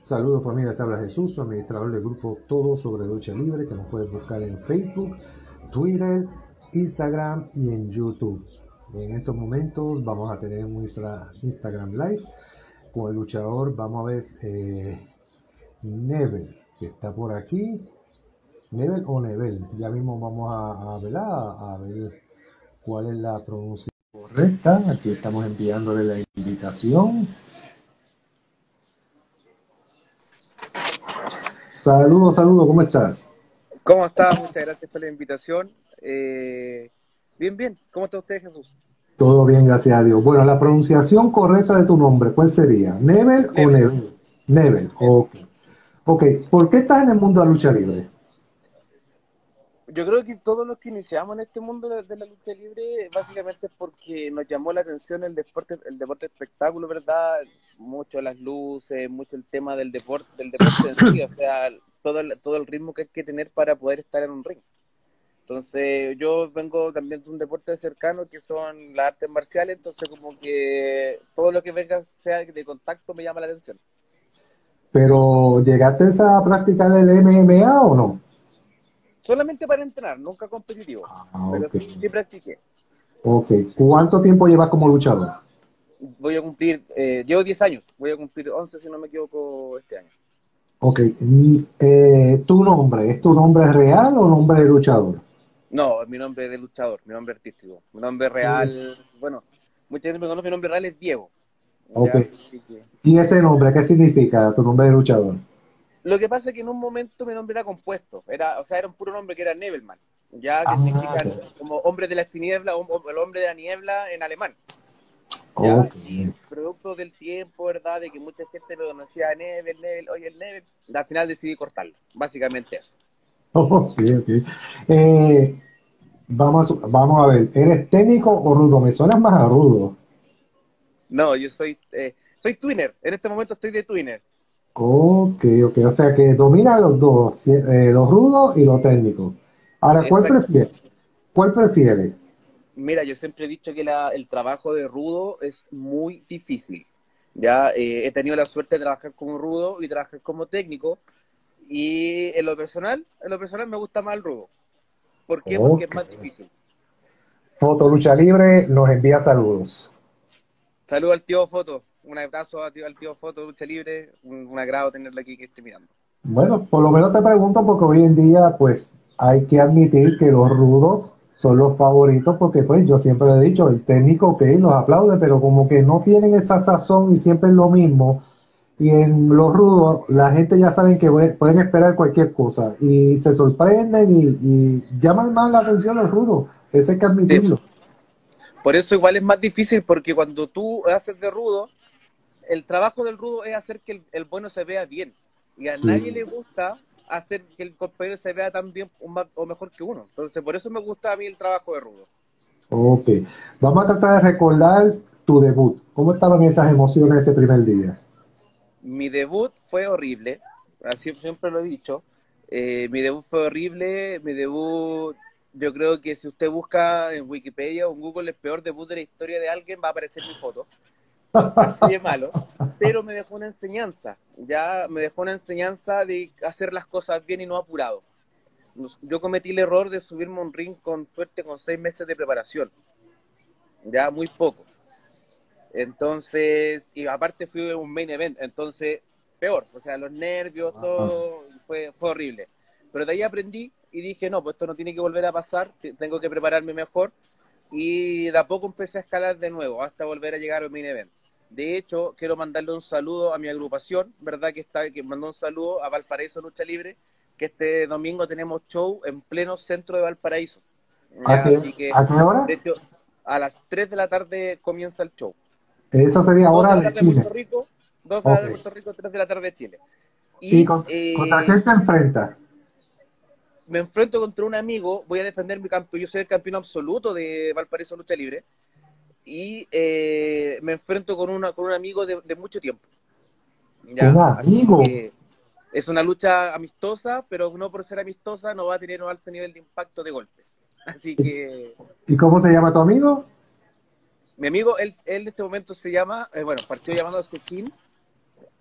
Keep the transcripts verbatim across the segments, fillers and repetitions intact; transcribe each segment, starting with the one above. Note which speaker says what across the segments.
Speaker 1: Saludos familia, les habla Jesús, su administrador del grupo Todo sobre Lucha Libre, que nos puedes buscar en Facebook, Twitter, Instagram y en YouTube. En estos momentos vamos a tener nuestra Instagram Live con el luchador, vamos a ver, eh, Nebel, que está por aquí. Nebel o Nebel, ya mismo vamos a, a, ver, a, a ver cuál es la pronunciación correcta. Aquí estamos enviándole la invitación. Saludos, saludos, ¿cómo estás?
Speaker 2: ¿Cómo estás? Muchas gracias por la invitación. Eh, bien, bien. ¿Cómo está usted, Jesús?
Speaker 1: Todo bien, gracias a Dios. Bueno, la pronunciación correcta de tu nombre, ¿cuál sería? ¿Nebel o
Speaker 2: Nebel.
Speaker 1: Nebel? Nebel,
Speaker 2: Nebel.
Speaker 1: ok. Ok, ¿por qué estás en el mundo de la lucha libre?
Speaker 2: Yo creo que todos los que iniciamos en este mundo de, de la lucha libre, básicamente es porque nos llamó la atención el deporte, el deporte espectáculo, ¿verdad? Mucho las luces, mucho el tema del deporte, del deporte en sí, o sea, todo el, todo el ritmo que hay que tener para poder estar en un ring. Entonces, yo vengo también de un deporte cercano que son las artes marciales, entonces como que todo lo que venga sea de contacto me llama la atención.
Speaker 1: Pero, ¿llegaste a practicar el M M A o no?
Speaker 2: Solamente para entrenar, nunca competitivo,
Speaker 1: Ah,
Speaker 2: pero
Speaker 1: ok.
Speaker 2: sí, sí practiqué.
Speaker 1: Ok, ¿cuánto tiempo llevas como luchador?
Speaker 2: Voy a cumplir, eh, llevo diez años, voy a cumplir once si no me equivoco este año.
Speaker 1: Ok, mm, eh, ¿tu nombre es tu nombre real o nombre de luchador?
Speaker 2: No, mi nombre es de luchador, mi nombre artístico. Mi nombre
Speaker 1: Eh,
Speaker 2: real, bueno, mucha gente me conoce, mi nombre real es Diego.
Speaker 1: ok,
Speaker 2: ¿Ya? Así que...
Speaker 1: ¿y ese nombre qué significa, tu nombre de luchador?
Speaker 2: Lo que pasa es que en un momento mi nombre era compuesto, era, o sea, era un puro nombre que era Nebelman, ya que
Speaker 1: Ah,
Speaker 2: significa
Speaker 1: ok.
Speaker 2: como hombre de las tinieblas, o el hombre de la niebla en alemán. ¿Ya?
Speaker 1: Ok.
Speaker 2: Y producto del tiempo, ¿verdad? De que mucha gente me conocía a Nebel, Nebel, oye, el Nebel, al final decidí cortarlo. Básicamente eso.
Speaker 1: Ok, ok. Eh, vamos, a- vamos a ver, ¿eres técnico o rudo? Me suenas más a rudo.
Speaker 2: No, yo soy, eh, soy twinner. En este momento estoy de twinner.
Speaker 1: Ok, ok. O sea que domina los dos, si- eh, los rudos y los técnicos. Ahora, ¿cuál prefieres?
Speaker 2: Exactamente.
Speaker 1: ¿Cuál prefieres?
Speaker 2: Mira, yo siempre he dicho que la, el trabajo de rudo es muy difícil. Ya eh, he tenido la suerte de trabajar como rudo y trabajar como técnico. Y en lo personal, en lo personal me gusta más el rudo. ¿Por qué? Porque es
Speaker 1: Ok.
Speaker 2: más difícil.
Speaker 1: Foto Lucha Libre nos envía saludos.
Speaker 2: Saludos al tío Foto. Un abrazo a tío, al tío Foto de Lucha Libre. Un, un agrado tenerlo aquí que esté mirando.
Speaker 1: Bueno, por lo menos te pregunto porque hoy en día, pues, hay que admitir que los rudos son los favoritos porque, pues, yo siempre he dicho, el técnico, ok, los aplaude, pero como que no tienen esa sazón y siempre es lo mismo. Y en los rudos, la gente ya saben que pueden esperar cualquier cosa y se sorprenden y, y llaman más la atención los rudos. Eso hay que
Speaker 2: Sí.
Speaker 1: admitirlo.
Speaker 2: Por eso igual es más difícil porque cuando tú haces de rudo, el trabajo del rudo es hacer que el, el bueno se vea bien. Y a nadie
Speaker 1: Sí.
Speaker 2: le gusta hacer que el compañero se vea tan bien o, más, o mejor que uno. Entonces, por eso me gusta a mí el trabajo de rudo.
Speaker 1: Ok. Vamos a tratar de recordar tu debut. ¿Cómo estaban esas emociones ese primer día?
Speaker 2: Mi debut fue horrible, así siempre lo he dicho. Eh, mi debut fue horrible, mi debut, yo creo que si usted busca en Wikipedia o en Google el peor debut de la historia de alguien, va a aparecer mi foto. Así de malo, pero me dejó una enseñanza, ya me dejó una enseñanza de hacer las cosas bien y no apurado. Yo cometí el error de subirme a un ring con suerte con seis meses de preparación, ya muy poco. Entonces, y aparte fui un main event, entonces peor, o sea, los nervios,
Speaker 1: Wow.
Speaker 2: todo fue, fue horrible. Pero de ahí aprendí y dije, no, pues esto no tiene que volver a pasar, tengo que prepararme mejor. Y de a poco empecé a escalar de nuevo hasta volver a llegar al main event. De hecho, quiero mandarle un saludo a mi agrupación, ¿verdad? Que está, que mandó un saludo a Valparaíso Lucha Libre, que este domingo tenemos show en pleno centro de Valparaíso.
Speaker 1: ¿A
Speaker 2: Ya,
Speaker 1: qué,
Speaker 2: así que,
Speaker 1: a qué hora?
Speaker 2: de hecho, a las tres de la tarde comienza el show.
Speaker 1: Eso sería
Speaker 2: Dos de
Speaker 1: hora
Speaker 2: la
Speaker 1: de
Speaker 2: tarde de
Speaker 1: Chile.
Speaker 2: Puerto Rico, dos de la
Speaker 1: Ok.
Speaker 2: tarde de Puerto Rico, tres de la tarde de Chile.
Speaker 1: ¿Y
Speaker 2: Y
Speaker 1: con- contra
Speaker 2: eh,
Speaker 1: quién te enfrentas?
Speaker 2: me enfrento contra un amigo, voy a defender mi campeón, yo soy el campeón absoluto de Valparaíso Lucha Libre, y eh, me enfrento con, una, con un amigo de, de mucho tiempo.
Speaker 1: Un
Speaker 2: ¿Ya? Así
Speaker 1: amigo.
Speaker 2: que es una lucha amistosa, pero no por ser amistosa no va a tener un alto nivel de impacto de golpes. Así
Speaker 1: ¿Y,
Speaker 2: que
Speaker 1: y cómo se llama tu amigo?
Speaker 2: mi amigo, él, él en este momento se llama, eh, bueno, partió llamándose Chin,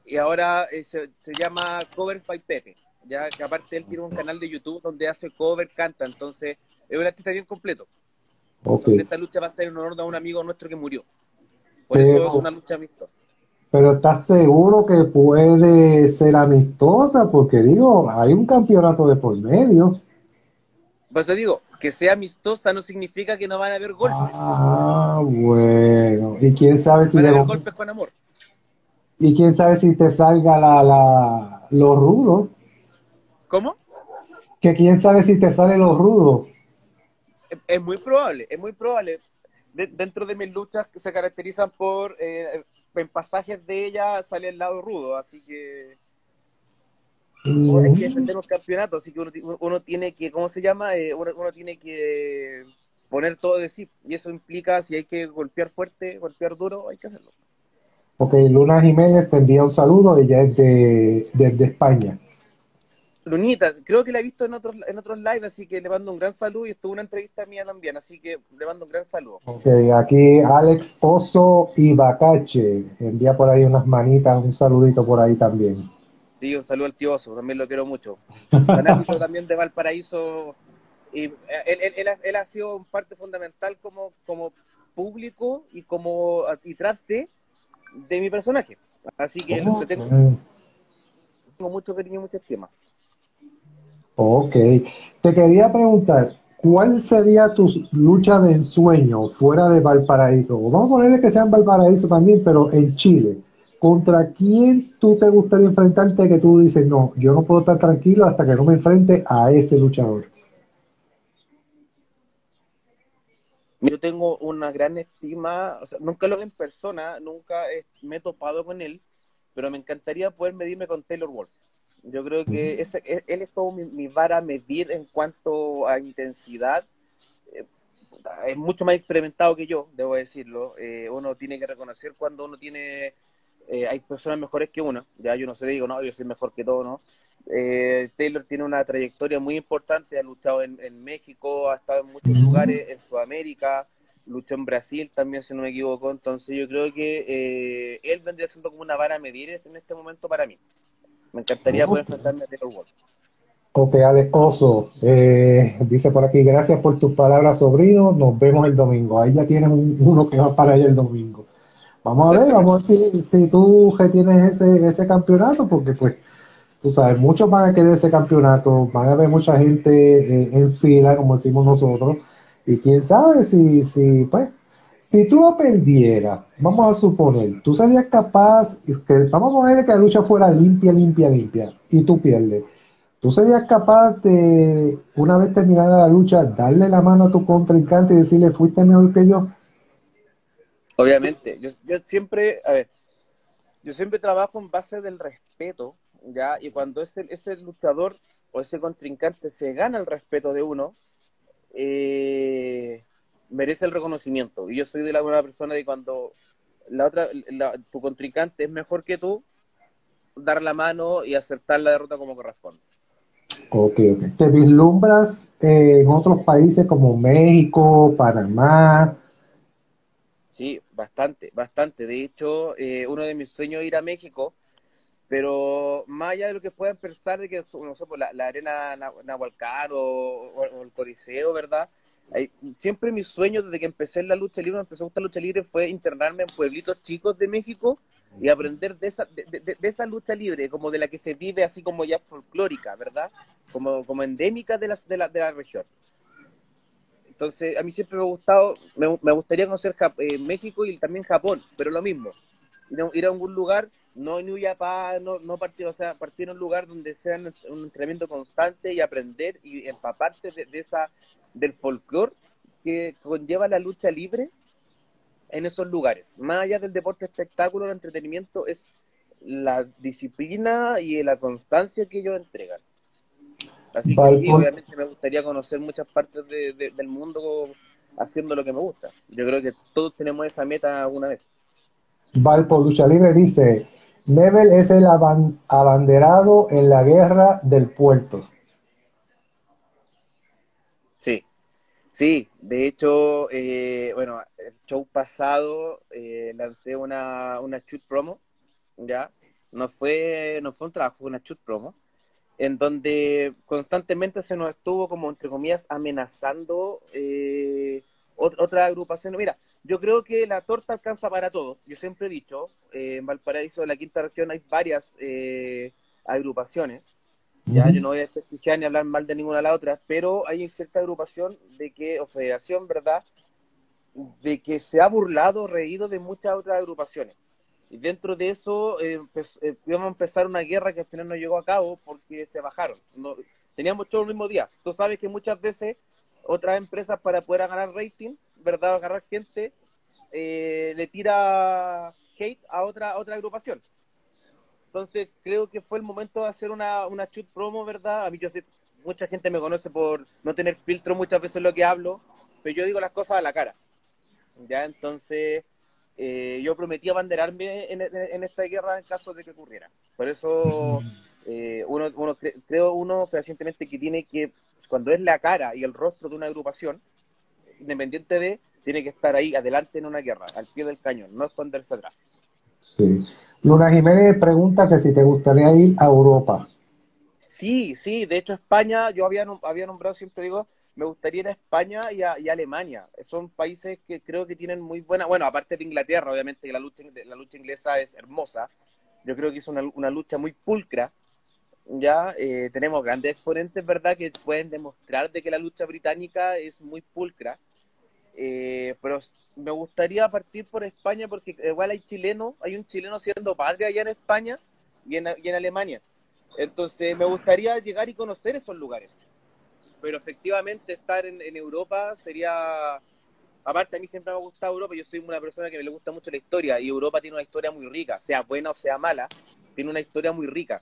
Speaker 2: y ahora eh, se, se llama Cover by Pepe, ya que aparte él tiene un canal de YouTube donde hace cover, canta, entonces es un artista bien completo.
Speaker 1: Ok.
Speaker 2: Entonces esta lucha va a ser en honor a un amigo nuestro que murió. Por eso es
Speaker 1: Pero,
Speaker 2: una lucha amistosa.
Speaker 1: pero ¿estás seguro que puede ser amistosa? Porque digo, hay un campeonato de por medio.
Speaker 2: Por eso digo, que sea amistosa no significa que no van a haber golpes.
Speaker 1: Ah, bueno. Y quién sabe si
Speaker 2: Van a
Speaker 1: de
Speaker 2: haber
Speaker 1: momento-
Speaker 2: golpes con amor.
Speaker 1: y quién sabe si te salga la, la, lo rudo.
Speaker 2: ¿Cómo?
Speaker 1: Que quién sabe si te sale lo rudo.
Speaker 2: Es, es muy probable, es muy probable. De, dentro de mis luchas que se caracterizan por, eh, en pasajes de ella sale el lado rudo, así que o hay que
Speaker 1: Mm,
Speaker 2: defender un campeonato, así que uno, uno tiene que, ¿cómo se llama? Eh, uno, uno tiene que poner todo de sí, y eso implica, si hay que golpear fuerte, golpear duro, hay que hacerlo.
Speaker 1: ok, Luna Jiménez te envía un saludo. Ella es de, desde España.
Speaker 2: Lunita, creo que la he visto en otros, en otros live, así que le mando un gran saludo y estuvo una entrevista mía también, así que le mando un gran saludo.
Speaker 1: Ok, aquí Alex Oso y Bacache envía por ahí unas manitas, un saludito por ahí también.
Speaker 2: Sí, un saludo al tío Oso, también lo quiero mucho. Fanático también de Valparaíso, y eh, él, él, él, ha, él ha sido parte fundamental como, como público y como y trate de mi personaje. Así que le
Speaker 1: Ok,
Speaker 2: tengo mucho cariño y mucha estima.
Speaker 1: ok. Te quería preguntar, ¿cuál sería tu lucha de ensueño fuera de Valparaíso? O vamos a ponerle que sea en Valparaíso también, pero en Chile. ¿Contra quién tú te gustaría enfrentarte que tú dices, no, yo no puedo estar tranquilo hasta que no me enfrente a ese luchador?
Speaker 2: Yo tengo una gran estima, o sea, nunca lo vi en persona, nunca he- me he topado con él, pero me encantaría poder medirme con Taylor Wolf. Yo creo que ese, e- él es como mi, mi vara a medir en cuanto a intensidad. Eh, puta, es mucho más experimentado que yo, debo decirlo. Eh, uno tiene que reconocer cuando uno tiene, eh, hay personas mejores que uno. Ya yo no sé, digo, no, yo soy mejor que todo, ¿no? Eh, Taylor tiene una trayectoria muy importante, ha luchado en, en México, ha estado en muchos
Speaker 1: Ujú.
Speaker 2: lugares, en Sudamérica, luchó en Brasil también, si no me equivoco. Entonces yo creo que eh, él vendría siendo como una vara a medir en este momento para mí. Me encantaría poder
Speaker 1: Ok.
Speaker 2: enfrentarme a Taylor Wolf.
Speaker 1: Ok, Alex Oso, eh, dice por aquí, gracias por tus palabras, sobrino. Nos vemos el domingo. Ahí ya tienes un- uno que va para allá el domingo. Vamos a ver, vamos a
Speaker 2: Exactamente.
Speaker 1: ver si, si tú retienes ese, ese campeonato, porque pues, tú sabes, muchos van a querer ese campeonato, van a haber mucha gente eh, en fila, como decimos nosotros, y quién sabe si, si, pues, si tú lo perdieras, vamos a suponer, tú serías capaz, que, vamos a poner que la lucha fuera limpia, limpia, limpia, y tú pierdes. ¿Tú serías capaz de, una vez terminada la lucha, darle la mano a tu contrincante y decirle, fuiste mejor que yo?
Speaker 2: Obviamente, yo, yo siempre, a ver, yo siempre trabajo en base del respeto, ¿ya? Y cuando ese, ese luchador o ese contrincante se gana el respeto de uno, eh, merece el reconocimiento. Y yo soy de la buena persona de cuando la otra, la, tu contrincante es mejor que tú, dar la mano y aceptar la derrota como corresponde.
Speaker 1: Ok, ok. ¿Te vislumbras eh, en otros países como México, Panamá?
Speaker 2: Sí, bastante, bastante. De hecho, eh, uno de mis sueños es ir a México, pero más allá de lo que puedan pensar de que, no sé, pues la, la arena Nahualcán o, o, o, el Coliseo, ¿verdad? Hay, siempre mi sueño desde que empecé en la lucha libre, me empezó a gustar la lucha libre, fue internarme en pueblitos chicos de México y aprender de esa, de, de, de esa lucha libre, como de la que se vive así como ya folclórica, ¿verdad? Como, como endémica de la, de, la, de la región. Entonces, a mí siempre me ha gustado, me, me gustaría conocer Jap eh, México y también Japón, pero lo mismo, ir a, ir a algún lugar, no en Uyapá, no, no partir, o sea, partir en un lugar donde sea un, un entrenamiento constante y aprender y empaparte de, de esa, del folclore que conlleva la lucha libre en esos lugares. Más allá del deporte espectáculo, el entretenimiento es la disciplina y la constancia que ellos entregan. Así que sí,
Speaker 1: Valpo,
Speaker 2: obviamente me gustaría conocer muchas partes de, de, del mundo haciendo lo que me gusta. Yo creo que todos tenemos esa meta alguna vez.
Speaker 1: Valpo Lucha Libre dice, Nebel es el aban- abanderado en la guerra del puerto.
Speaker 2: Sí, sí. De hecho, eh, bueno, el show pasado eh, lancé una, una shoot promo, ¿ya? no fue, no fue un trabajo, fue una shoot promo, en donde constantemente se nos estuvo como, entre comillas, amenazando eh, ot otra agrupación. Mira, yo creo que la torta alcanza para todos. Yo siempre he dicho, eh, en Valparaíso, en la quinta región, hay varias eh, agrupaciones. Ya, yo
Speaker 1: Ujú.
Speaker 2: no voy a desprestigiar ni hablar mal de ninguna de las otras, pero hay cierta agrupación de que, o federación, ¿verdad?, de que se ha burlado, reído de muchas otras agrupaciones. Y dentro de eso eh, pues, eh, íbamos a empezar una guerra que al final no llegó a cabo porque se bajaron. No, teníamos todo el mismo día. Tú sabes que muchas veces otras empresas, para poder ganar rating, ¿verdad?, agarrar gente, eh, le tira hate a otra, a otra agrupación. Entonces creo que fue el momento de hacer una, una shoot promo, ¿verdad? A mí yo sé, mucha gente me conoce por no tener filtro muchas veces en lo que hablo, pero yo digo las cosas a la cara. Ya, entonces eh, yo prometí abanderarme en, en, en, esta guerra en caso de que ocurriera. Por eso eh, uno, uno cre creo uno fehacientemente que tiene que, cuando es la cara y el rostro de una agrupación, independiente de, tiene que estar ahí adelante en una guerra, al pie del cañón, no esconderse atrás.
Speaker 1: Sí. Luna Jiménez pregunta que si te gustaría ir a Europa.
Speaker 2: Sí, sí, de hecho España, yo había, había nombrado, siempre digo, me gustaría ir a España y a, y a Alemania. Son países que creo que tienen muy buena, bueno, aparte de Inglaterra, obviamente que la lucha, la lucha inglesa es hermosa. Yo creo que es una, una lucha muy pulcra. Ya eh, tenemos grandes exponentes, ¿verdad?, que pueden demostrar de que la lucha británica es muy pulcra. Eh, pero me gustaría partir por España porque igual hay chilenos, hay un chileno siendo padre allá en España y en, y en Alemania. Entonces me gustaría llegar y conocer esos lugares. Pero efectivamente estar en, en Europa sería... Aparte, a mí siempre me ha gustado Europa, yo soy una persona que me le gusta mucho la historia, y Europa tiene una historia muy rica, sea buena o sea mala, tiene una historia muy rica.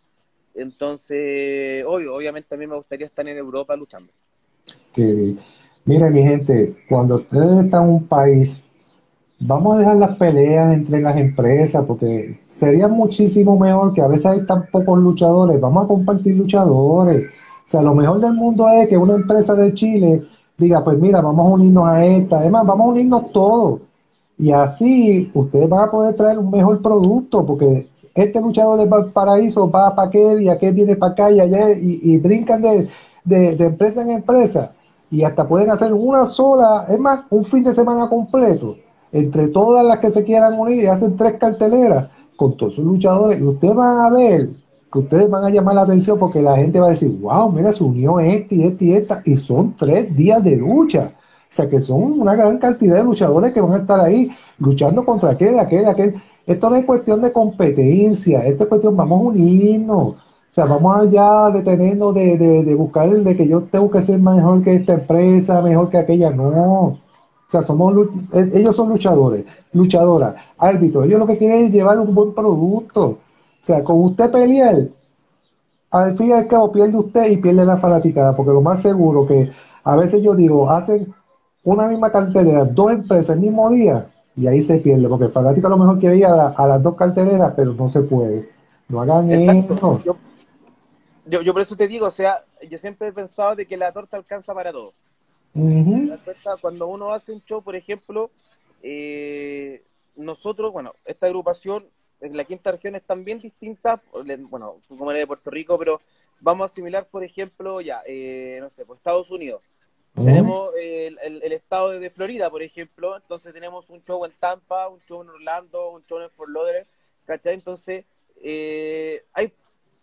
Speaker 2: Entonces, obvio, obviamente a mí me gustaría estar en Europa luchando.
Speaker 1: Que, mire, mi gente, cuando ustedes están en un país, vamos a dejar las peleas entre las empresas, porque sería muchísimo mejor, que a veces hay tan pocos luchadores, vamos a compartir luchadores. O sea, lo mejor del mundo es que una empresa de Chile diga, pues mira, vamos a unirnos a esta, además vamos a unirnos todos. Y así ustedes van a poder traer un mejor producto, porque este luchador de Valparaíso va para aquel y aquel viene para acá y allá y, y brincan de, de, de empresa en empresa. Y hasta pueden hacer una sola, es más, un fin de semana completo entre todas las que se quieran unir, y hacen tres carteleras con todos sus luchadores, y ustedes van a ver que ustedes van a llamar la atención, porque la gente va a decir, wow, mira, se unió este y este y esta, y son tres días de lucha. O sea que son una gran cantidad de luchadores que van a estar ahí luchando contra aquel, aquel, aquel. Esto no es cuestión de competencia, esto es cuestión, vamos a unirnos. O sea, vamos allá detenernos de, de, de buscar el de que yo tengo que ser mejor que esta empresa, mejor que aquella. No. O sea, somos, ellos son luchadores, luchadoras, árbitros. Ellos lo que quieren es llevar un buen producto. O sea, con usted pelear, al fin y al cabo pierde usted y pierde la fanaticada, porque lo más seguro que a veces yo digo, hacen una misma cartelera, dos empresas el mismo día, y ahí se pierde, porque el fanático a lo mejor quiere ir a, la, a las dos carteleras, pero no se puede. No hagan
Speaker 2: Exacto.
Speaker 1: eso.
Speaker 2: Yo, yo, yo por eso te digo, o sea, yo siempre he pensado de que la torta alcanza para todos. ¿Te
Speaker 1: Uh
Speaker 2: das cuenta? Cuando uno hace un show, por ejemplo, eh, nosotros, bueno, esta agrupación, en la quinta región es también distinta, bueno, tú como eres de Puerto Rico, pero vamos a asimilar, por ejemplo, ya, eh, no sé, pues Estados Unidos.
Speaker 1: -huh.
Speaker 2: Tenemos el, el, el estado de Florida, por ejemplo, entonces tenemos un show en Tampa, un show en Orlando, un show en Fort Lauderdale, ¿cachai? Entonces, eh, hay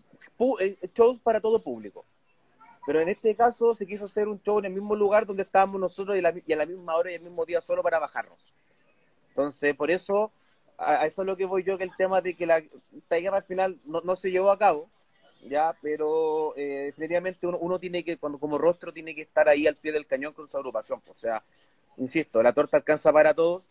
Speaker 2: shows para todo público. Pero en este caso se quiso hacer un show en el mismo lugar donde estábamos nosotros y, la, y a la misma hora y el mismo día solo para bajarnos. Entonces, por eso, a, a eso es lo que voy yo, que el tema de que la, esta guerra al final no, no se llevó a cabo, ya, pero eh, definitivamente uno, uno tiene que, cuando como rostro, tiene que estar ahí al pie del cañón con su agrupación. O sea, insisto, la torta alcanza para todos.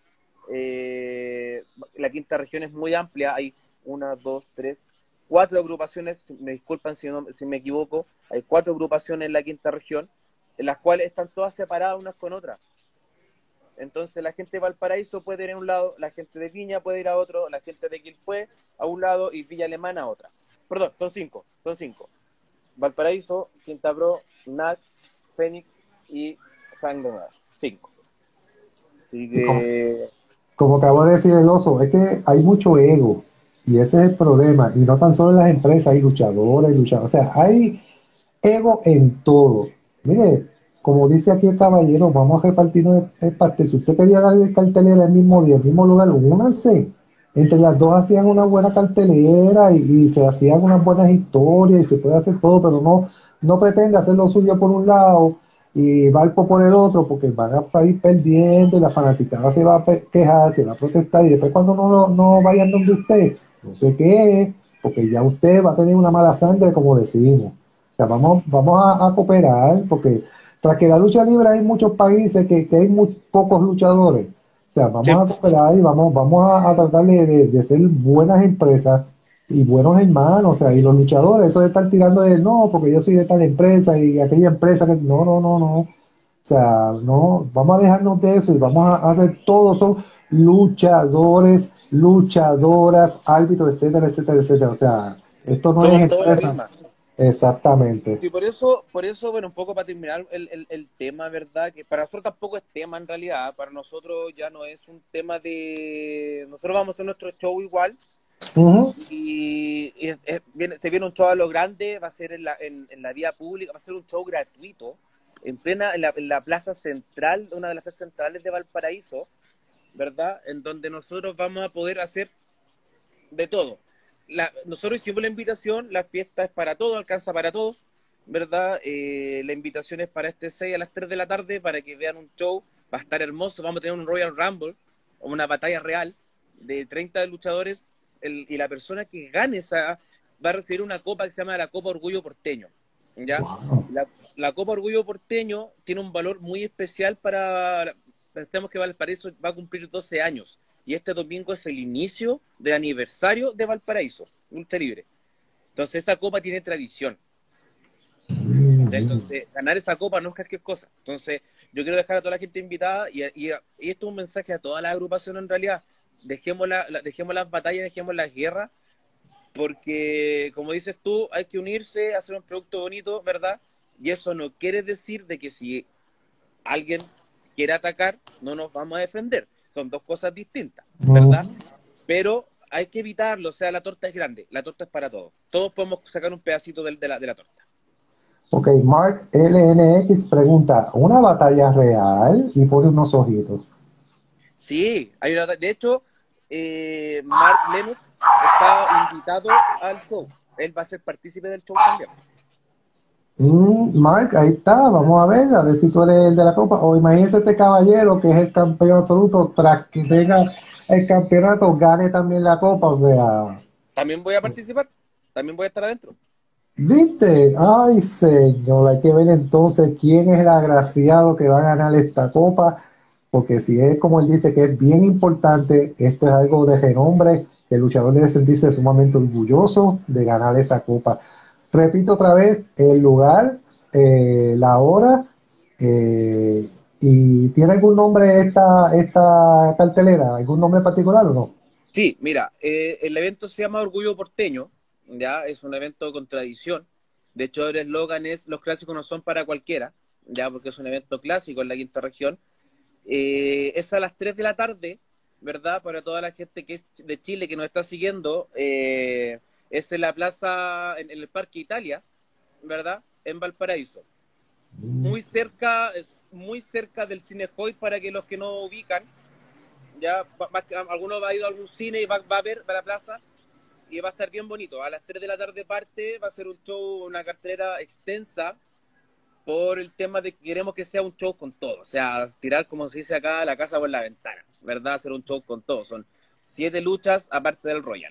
Speaker 2: Eh, la quinta región es muy amplia, hay una, dos, tres, cuatro agrupaciones, me disculpan si, no, si me equivoco, hay cuatro agrupaciones en la quinta región, en las cuales están todas separadas unas con otras. Entonces la gente de Valparaíso puede ir a un lado, la gente de Viña puede ir a otro, la gente de Quilpué a un lado y Villa Alemana a otra. Perdón, son cinco, son cinco. Valparaíso, Quinta Pro, N A C, Fénix y Sangre Nueva. Cinco. Así
Speaker 1: Y como,
Speaker 2: que...
Speaker 1: como acabo de decir el oso, es que hay mucho ego. Y ese es el problema. Y no tan solo en las empresas, hay luchadores, luchadores. O sea, hay ego en todo. Mire, como dice aquí el caballero, vamos a repartirnos el pastel. Si usted quería darle cartelera el mismo día, el mismo lugar, únanse. Entre las dos hacían una buena cartelera y, y se hacían unas buenas historias y se puede hacer todo, pero no, no pretende hacer lo suyo por un lado y Valpo por el otro, porque van a salir perdiendo y la fanaticada se va a quejar, se va a protestar y después cuando no, no vayan donde usted, no sé qué, porque ya usted va a tener una mala sangre, como decimos. O sea, vamos, vamos a, a cooperar, porque tras que la lucha libre hay muchos países que, que hay muy pocos luchadores. O sea, vamos
Speaker 2: Sí.
Speaker 1: a cooperar y vamos, vamos a, a tratar de, de, de ser buenas empresas y buenos hermanos. O sea, y los luchadores, eso de estar tirando de no, porque yo soy de tal empresa y aquella empresa que no, no, no, no. O sea, no, vamos a dejarnos de eso y vamos a, a hacer todos son luchadores, luchadoras, árbitros, etcétera, etcétera, etcétera. O sea, esto no es
Speaker 2: Somos todos la
Speaker 1: empresa.
Speaker 2: misma.
Speaker 1: Exactamente.
Speaker 2: Sí, por eso, por eso, bueno, un poco para terminar el, el, el tema, ¿verdad? Que para nosotros tampoco es tema en realidad, para nosotros ya no es un tema de... Nosotros vamos a hacer nuestro show igual
Speaker 1: Ujú.
Speaker 2: y, y es- viene- se viene un show a lo grande, va a ser en la, en, en la vía pública, va a ser un show gratuito, en plena, en la, en la plaza central, una de las plazas centrales de Valparaíso, ¿verdad? En donde nosotros vamos a poder hacer de todo. La, nosotros hicimos la invitación, la fiesta es para todos, alcanza para todos, ¿verdad? Eh, la invitación es para este seis a las tres de la tarde para que vean un show, va a estar hermoso, vamos a tener un Royal Rumble, una batalla real de treinta luchadores el, y la persona que gane esa va a recibir una copa que se llama la Copa Orgullo Porteño, ¿ya?
Speaker 1: Wow.
Speaker 2: La, la Copa Orgullo Porteño tiene un valor muy especial para, pensemos que Valparaíso va a cumplir doce años y este domingo es el inicio del aniversario de Valparaíso, lucha libre. Entonces esa copa tiene tradición. Entonces, ganar esa copa no es cualquier cosa. Entonces, yo quiero dejar a toda la gente invitada y, y, y esto es un mensaje a toda la agrupación en realidad. Dejemos, la, la, dejemos las batallas, dejemos las guerras, porque como dices tú, hay que unirse, hacer un producto bonito, ¿verdad? Y eso no quiere decir de que si alguien quiere atacar, no nos vamos a defender. Son dos cosas distintas,
Speaker 1: Ujú.
Speaker 2: ¿verdad? Pero hay que evitarlo, o sea, la torta es grande, la torta es para todos. Todos podemos sacar un pedacito de, de, la, de la torta.
Speaker 1: Ok, Mark L N X pregunta, ¿una batalla real? Y pone unos ojitos.
Speaker 2: Sí, hay una, de hecho, eh, Mark Lennox está invitado al show. Él va a ser partícipe del show también.
Speaker 1: Mm, Mark, ahí está, vamos a ver, a ver si tú eres el de la copa. O imagínese este caballero que es el campeón absoluto, tras que tenga el campeonato, gane también la copa. O sea,
Speaker 2: También voy a participar, también voy a estar adentro.
Speaker 1: ¿viste? Ay, señor, hay que ver entonces quién es el agraciado que va a ganar esta copa, porque si es como él dice que es bien importante, esto es algo de renombre, que el luchador debe sentirse sumamente orgulloso de ganar esa copa. Repito otra vez, el lugar, eh, la hora, eh, y ¿tiene algún nombre esta, esta cartelera? ¿Algún nombre particular o no?
Speaker 2: Sí, mira, eh, el evento se llama Orgullo Porteño, ya es un evento con tradición. De hecho, el eslogan es Los clásicos no son para cualquiera, ya porque es un evento clásico en la quinta región. Eh, es a las tres de la tarde, ¿verdad? Para toda la gente que es de Chile que nos está siguiendo, eh, es en la plaza, en, en el Parque Italia, ¿verdad? En Valparaíso. Muy cerca, es muy cerca del Cine Hoy para que los que no ubican, ya va, va, alguno va a ir a algún cine y va, va a ver va a la plaza y va a estar bien bonito. A las tres de la tarde parte, va a ser un show, una cartelera extensa por el tema de que queremos que sea un show con todo. O sea, tirar, como se dice acá, la casa por la ventana, ¿verdad? Hacer un show con todo. Son siete luchas aparte del Royal.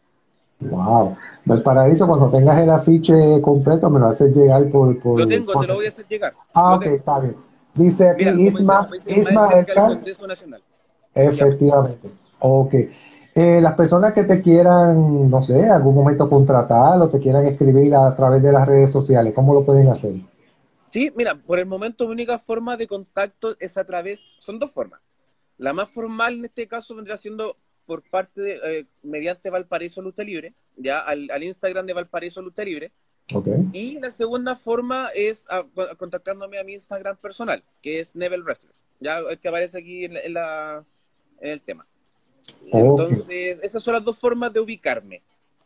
Speaker 1: Wow. Valparaíso, cuando tengas el afiche completo, me lo haces llegar por,
Speaker 2: Lo
Speaker 1: por,
Speaker 2: tengo, te
Speaker 1: por
Speaker 2: lo voy a
Speaker 1: eso.
Speaker 2: hacer llegar.
Speaker 1: Ah,
Speaker 2: Lo
Speaker 1: ok,
Speaker 2: tengo.
Speaker 1: está bien. Dice aquí
Speaker 2: Mira, como dice,
Speaker 1: Isma,
Speaker 2: como dice más
Speaker 1: Isma
Speaker 2: cerca del
Speaker 1: Elkan,
Speaker 2: Congreso Nacional. Efectivamente.
Speaker 1: efectivamente. Ok. Eh, las personas que te quieran, no sé, algún momento contratar o te quieran escribir a través de las redes sociales, ¿cómo lo pueden hacer?
Speaker 2: Sí, mira, por el momento mi única forma de contacto es a través, son dos formas. La más formal en este caso vendrá siendo por parte de, eh, mediante Valparaíso Lucha Libre, ya al, al Instagram de Valparaíso Lucha Libre.
Speaker 1: Ok.
Speaker 2: Y la segunda forma es a, a, contactándome a mi Instagram personal, que es Nebel Wrestler, ya el que aparece aquí en, la, en, la, en el tema.
Speaker 1: Ok.
Speaker 2: Entonces, esas son las dos formas de ubicarme.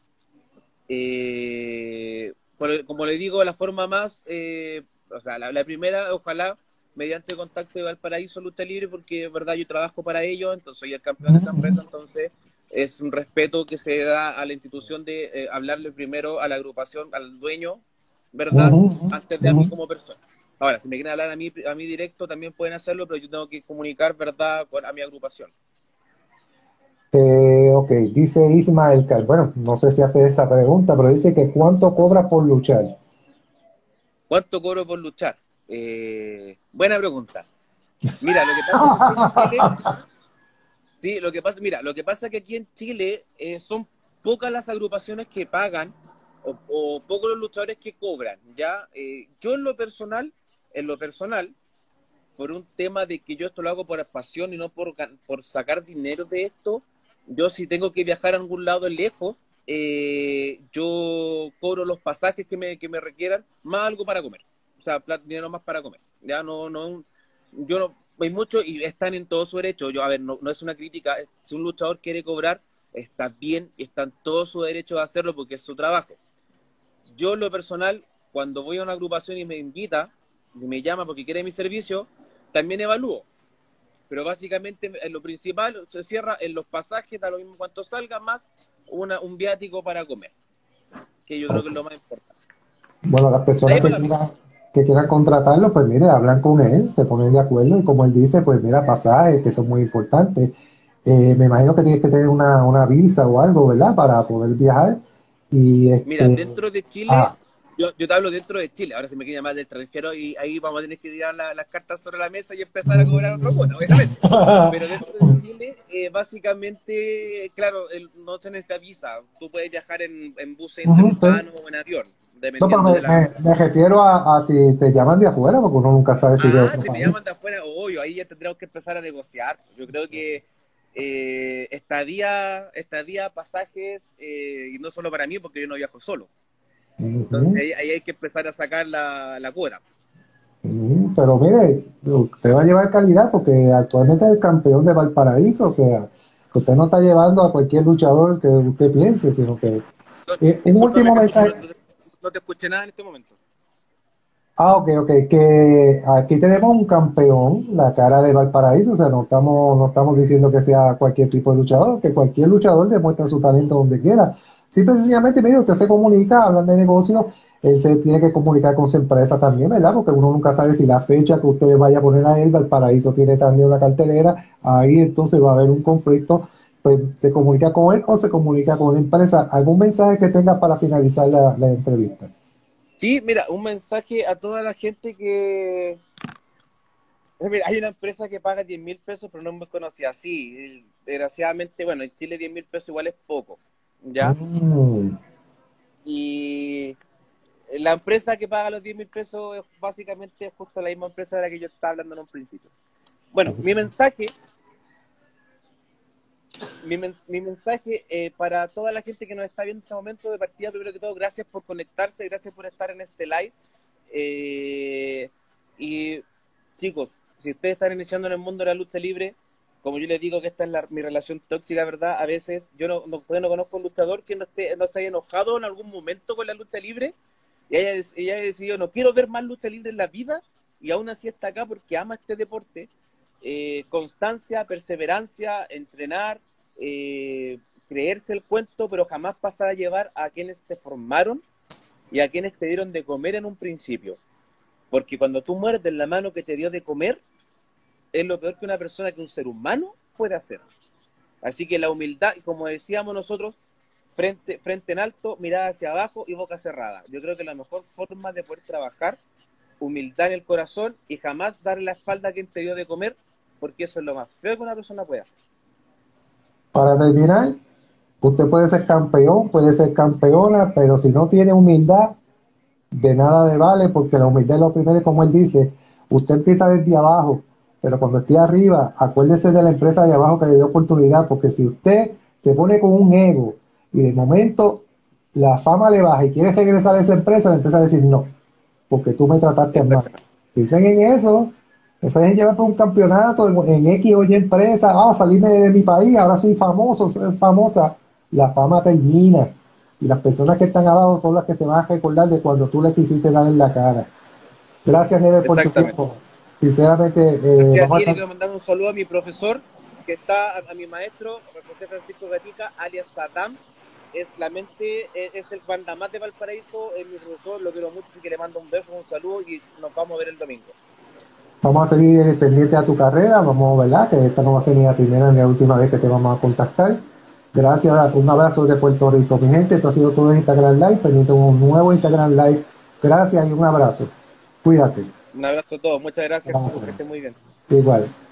Speaker 2: Eh, por- como le digo, la forma más, eh, o sea, la, la primera, ojalá, mediante contacto de Valparaíso Lucha Libre, porque es verdad, yo trabajo para ellos, entonces soy el campeón de esa
Speaker 1: Ujú,
Speaker 2: empresa, entonces es un respeto que se da a la institución de eh, hablarle primero a la agrupación, al dueño, ¿verdad?
Speaker 1: ujú,
Speaker 2: Antes de a
Speaker 1: ujú.
Speaker 2: mí como persona. Ahora, si me quieren hablar a mí, a mí directo, también pueden hacerlo, pero yo tengo que comunicar, ¿verdad?, con, a mi agrupación.
Speaker 1: Eh, ok, dice Ismael, Cal- bueno, no sé si hace esa pregunta, pero dice que cuánto cobra por luchar.
Speaker 2: ¿Cuánto cobro por luchar? Eh, buena pregunta. Mira, lo que pasa es que aquí en Chile, sí, lo que pasa, mira, lo que pasa es que aquí en Chile eh, son pocas las agrupaciones que pagan o, o pocos los luchadores que cobran, ¿ya? Eh, yo en lo personal, en lo personal, por un tema de que yo esto lo hago por pasión y no por, por sacar dinero de esto, yo si tengo que viajar a algún lado lejos, eh, yo cobro los pasajes que me, que me requieran, más algo para comer. O sea, dinero más para comer. Ya no, no, yo no, hay muchos y están en todo su derecho. Yo, a ver, no, no es una crítica. Si un luchador quiere cobrar, está bien y está en todo su derecho de hacerlo porque es su trabajo. Yo, en lo personal, cuando voy a una agrupación y me invita, y me llama porque quiere mi servicio, también evalúo. Pero básicamente en lo principal se cierra en los pasajes, da lo mismo cuanto salga, más una, un viático para comer, que yo creo que
Speaker 1: Ok.
Speaker 2: es lo más importante.
Speaker 1: Bueno, las
Speaker 2: De
Speaker 1: personas
Speaker 2: ahí
Speaker 1: que
Speaker 2: para arriba.
Speaker 1: quieran, que quieran contratarlo, pues mire, hablan con él, se ponen de acuerdo y como él dice, pues mira, pasajes que son muy importantes. Eh, me imagino que tienes que tener una, una visa o algo, ¿verdad? Para poder viajar. Y
Speaker 2: Mira,
Speaker 1: este,
Speaker 2: dentro de Chile,
Speaker 1: ah,
Speaker 2: yo, yo te hablo dentro de Chile, ahora si me quiere llamar del extranjero y ahí vamos a tener que tirar la, las cartas sobre la mesa y empezar a cobrar otra cuota, obviamente. Pero dentro de Chile, eh, básicamente, claro, el, no se necesita visa. Tú puedes viajar en, en buses
Speaker 1: ujú, sí.
Speaker 2: interurbanos o en avión,
Speaker 1: No, pero
Speaker 2: dependiendo
Speaker 1: me,
Speaker 2: de la...
Speaker 1: me- me refiero a, a si te llaman de afuera, porque uno nunca sabe si de
Speaker 2: Ah,
Speaker 1: otro
Speaker 2: si me
Speaker 1: país.
Speaker 2: llaman de afuera, obvio, ahí ya tendremos que empezar a negociar. Yo creo que eh, estadía, estadía, pasajes, eh, y no solo para mí, porque yo no viajo solo. Entonces
Speaker 1: Ujú,
Speaker 2: ahí, ahí hay que empezar a sacar la, la cuota.
Speaker 1: ujú. Pero mire, usted va a llevar calidad porque actualmente es el campeón de Valparaíso, o sea, que usted no está llevando a cualquier luchador que usted piense, sino que
Speaker 2: No,
Speaker 1: eh, un
Speaker 2: discúlpame,
Speaker 1: último
Speaker 2: Jesús, no,
Speaker 1: mensaje.
Speaker 2: no te, no te escuché nada en este momento.
Speaker 1: Ah, ok, ok, que aquí tenemos un campeón, la cara de Valparaíso, o sea, no estamos, no estamos diciendo que sea cualquier tipo de luchador, que cualquier luchador demuestra su talento donde quiera. Simple y sencillamente, mire, usted se comunica, hablan de negocios, él se tiene que comunicar con su empresa también, ¿verdad? Porque uno nunca sabe si la fecha que usted vaya a poner a él, Valparaíso tiene también una cartelera, ahí entonces va a haber un conflicto, pues se comunica con él o se comunica con la empresa. ¿Algún mensaje que tenga para finalizar la, la entrevista?
Speaker 2: Sí, mira, un mensaje a toda la gente que... Mira, hay una empresa que paga diez mil pesos, pero no es muy conocida. Sí, desgraciadamente, bueno, en Chile diez mil pesos igual es poco, ¿ya?
Speaker 1: Mm.
Speaker 2: Y la empresa que paga los diez mil pesos es básicamente justo la misma empresa de la que yo estaba hablando en un principio. Bueno, mi mensaje, mi, men mi mensaje eh, para toda la gente que nos está viendo en este momento de partida, primero que todo, gracias por conectarse, gracias por estar en este live. Eh, y chicos, si ustedes están iniciando en el mundo de la lucha libre, como yo les digo que esta es la, mi relación tóxica, ¿verdad? A veces yo no, no, no conozco un luchador que no, esté, no se haya enojado en algún momento con la lucha libre y haya, y haya decidido, no quiero ver más lucha libre en la vida, y aún así está acá porque ama este deporte. Eh, constancia, perseverancia, entrenar, eh, creerse el cuento, pero jamás pasar a llevar a quienes te formaron y a quienes te dieron de comer en un principio. Porque cuando tú muerdes la mano que te dio de comer, es lo peor que una persona, que un ser humano puede hacer. Así que la humildad, como decíamos nosotros, frente, frente en alto, mirada hacia abajo y boca cerrada. Yo creo que la mejor forma de poder trabajar, humildad en el corazón y jamás darle la espalda a quien te dio de comer, porque eso es lo más feo que una persona puede hacer.
Speaker 1: Para terminar, usted puede ser campeón, puede ser campeona, pero si no tiene humildad, de nada le vale, porque la humildad es lo primero, como él dice, usted empieza desde abajo, pero cuando esté arriba, acuérdese de la empresa de abajo que le dio oportunidad, porque si usted se pone con un ego y de momento la fama le baja y quiere regresar a esa empresa, la empresa va a decir no, porque tú me trataste mal.
Speaker 2: Exactamente.
Speaker 1: Dicen en eso, Eso es llevar por un campeonato en, en X o Y empresa, ah, salirme de, de mi país, ahora soy famoso, soy famosa. La fama termina. Y las personas que están abajo son las que se van a recordar de cuando tú les quisiste dar en la cara. Gracias, Neve, por tu
Speaker 2: Exactamente.
Speaker 1: tiempo. Sinceramente, eh,
Speaker 2: Gracias a
Speaker 1: vamos a
Speaker 2: ti, le
Speaker 1: estar...
Speaker 2: quiero mandar un saludo a mi profesor, que está, a, a mi maestro, José Francisco Gatica, alias Saddam. Es la mente, es, es el mandamás de Valparaíso, es mi profesor, lo quiero mucho, así que le mando un beso, un saludo y nos vamos a ver el domingo.
Speaker 1: Vamos a seguir pendiente a tu carrera, vamos, ¿verdad? Que esta no va a ser ni la primera ni la última vez que te vamos a contactar. Gracias, un abrazo de Puerto Rico, mi gente. Esto ha sido todo en Instagram Live. Pendiente un nuevo Instagram Live. Gracias y un abrazo. Cuídate.
Speaker 2: Un abrazo a todos, muchas gracias,
Speaker 1: Gracias.
Speaker 2: que estén muy bien.
Speaker 1: Igual.